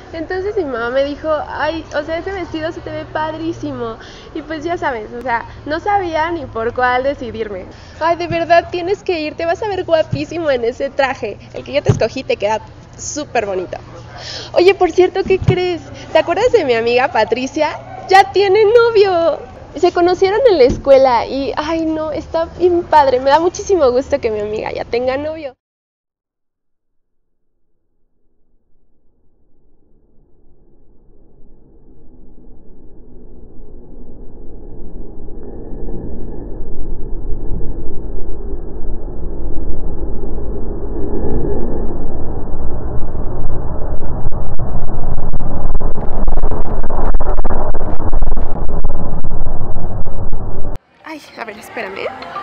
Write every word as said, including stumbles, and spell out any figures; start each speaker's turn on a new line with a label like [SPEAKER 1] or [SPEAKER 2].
[SPEAKER 1] Entonces mi mamá me dijo, ay, o sea, ese vestido se te ve padrísimo. Y pues ya sabes, o sea, no sabía ni por cuál decidirme. Ay, de verdad tienes que ir, te vas a ver guapísimo en ese traje. El que yo te escogí te queda súper bonito. Oye, por cierto, ¿qué crees? ¿Te acuerdas de mi amiga Patricia? Ya tiene novio. Se conocieron en la escuela y, ay no, está bien padre. Me da muchísimo gusto que mi amiga ya tenga novio. Ay, a ver, espérame.